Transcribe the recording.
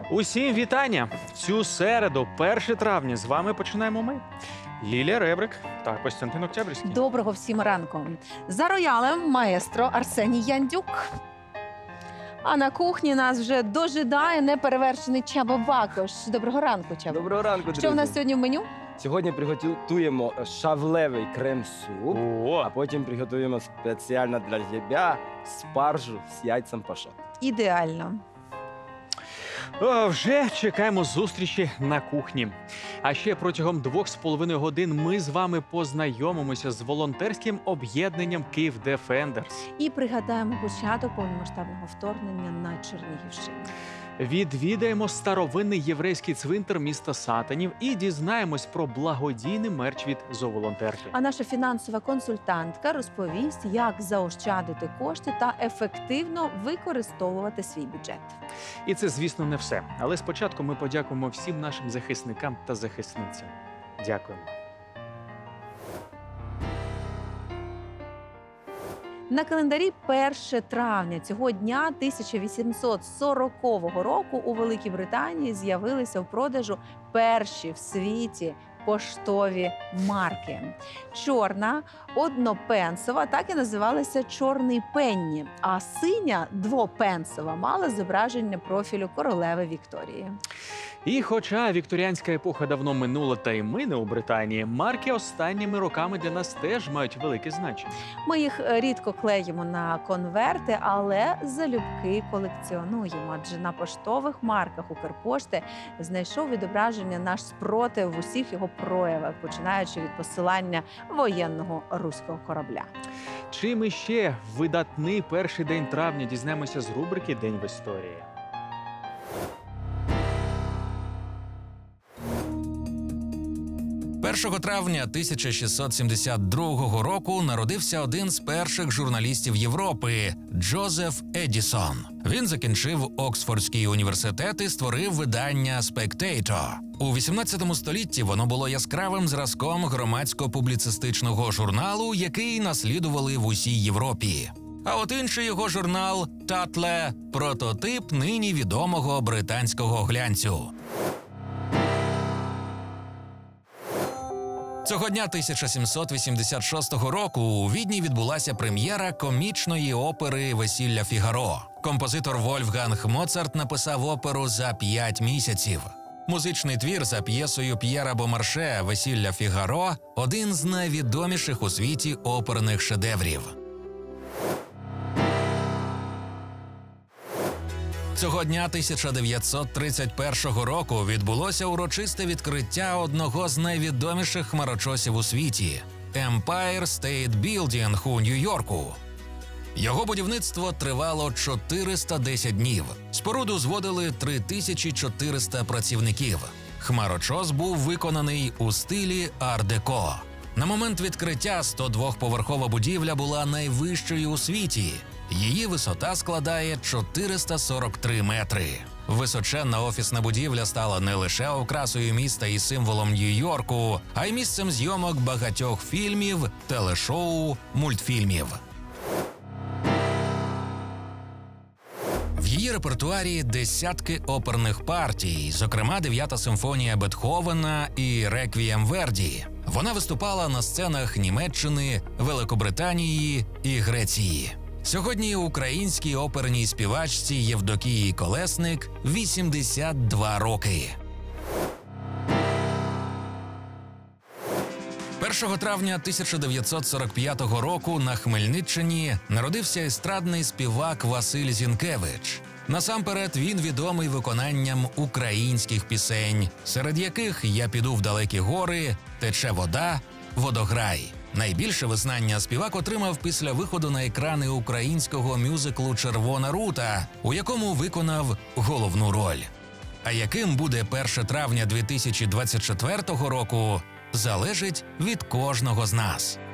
Усім вітання! Цю середу, 1 травня, з вами починаємо ми. Лілія Ребрик та Костянтин Октябрьський. Доброго всім ранку. За роялем маестро Арсеній Яндюк. А на кухні нас вже дожидає неперевершений Чаба Бакош. Доброго ранку, Чаба. Доброго ранку, друзі. Що в нас сьогодні в меню? Сьогодні приготуємо шавлевий крем-суп, О, а потім приготуємо спеціально для тебе спаржу з яйцем пашот. Ідеально. вже чекаємо зустрічі на кухні. А ще протягом 2,5 годин ми з вами познайомимося з волонтерським об'єднанням «Київ Дефендерс». І пригадаємо початок повномасштабного вторгнення на Чернігівщині. Відвідаємо старовинний єврейський цвинтар міста Сатанів і дізнаємось про благодійний мерч від зооволонтерки. А наша фінансова консультантка розповість, як заощадити кошти та ефективно використовувати свій бюджет. І це, звісно, не все. Але спочатку ми подякуємо всім нашим захисникам та захисницям. Дякуємо. На календарі 1 травня цього дня 1840 року у Великій Британії з'явилися в продажу перші в світі поштові марки. Чорна, однопенсова, так і називалася «Чорний пенні», а синя, двопенсова, мала зображення профілю королеви Вікторії. І хоча вікторіанська епоха давно минула та й мине у Британії, марки останніми роками для нас теж мають велике значення. Ми їх рідко клеїмо на конверти, але залюбки колекціонуємо. Адже на поштових марках Укрпошти знайшов відображення наш спротив в усіх його проявах, починаючи від посилання воєнного руського корабля. Чим іще в видатний перший день травня дізнаємося з рубрики «День в історії». Першого травня 1672 року народився один з перших журналістів Європи – Джозеф Едісон. Він закінчив Оксфордський університет і створив видання «Spectator». У 18 столітті воно було яскравим зразком громадсько-публіцистичного журналу, який наслідували в усій Європі. А от інший його журнал «Татле» – прототип нині відомого британського глянцю. Цього дня 1786 року у Відні відбулася прем'єра комічної опери «Весілля Фігаро». Композитор Вольфганг Моцарт написав оперу за 5 місяців. Музичний твір за п'єсою П'єра Бомарше «Весілля Фігаро» – один з найвідоміших у світі оперних шедеврів. Цього дня 1931 року відбулося урочисте відкриття одного з найвідоміших хмарочосів у світі – Empire State Building у Нью-Йорку. Його будівництво тривало 410 днів. Споруду зводили 3400 працівників. Хмарочос був виконаний у стилі ар-деко. На момент відкриття 102-поверхова будівля була найвищою у світі. Її висота складає 443 метри. Височенна офісна будівля стала не лише окрасою міста і символом Нью-Йорку, а й місцем зйомок багатьох фільмів, телешоу, мультфільмів. В її репертуарі десятки оперних партій, зокрема 9-та симфонія Бетховена і «Реквієм Верді». Вона виступала на сценах Німеччини, Великобританії і Греції. Сьогодні українській оперній співачці Євдокії Колесник 82 роки. 1 травня 1945 року на Хмельниччині народився естрадний співак Василь Зінкевич. Насамперед він відомий виконанням українських пісень, серед яких «Я піду в далекі гори», «Тече вода», «Водограй». Найбільше визнання співак отримав після виходу на екрани українського мюзиклу «Червона рута», у якому виконав головну роль. А яким буде 1 травня 2024 року, залежить від кожного з нас.